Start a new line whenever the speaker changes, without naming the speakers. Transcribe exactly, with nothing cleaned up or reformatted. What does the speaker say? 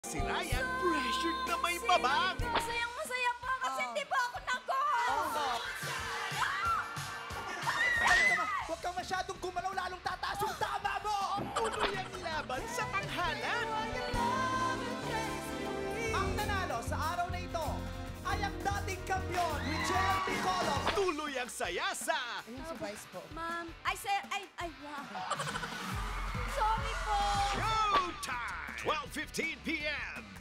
Si Ryan, pressured na may babang.
Masayang masaya po kasi
Oh.
hindi po ako nag-goal.
Oh. Huwag kang masyadong gumalaw, lalong tataas yung tama mo!
Tuloy ang laban sa tanghalan.
Ang nanalo sa araw na ito ay ang dating kampiyon, Richelle Picollo.
Tuloy ang saya sa
Ayun si Vice po.
Ma'am, ay, sir, ay, ay, wow. Sorry po.
Showtime! twelve fifteen p m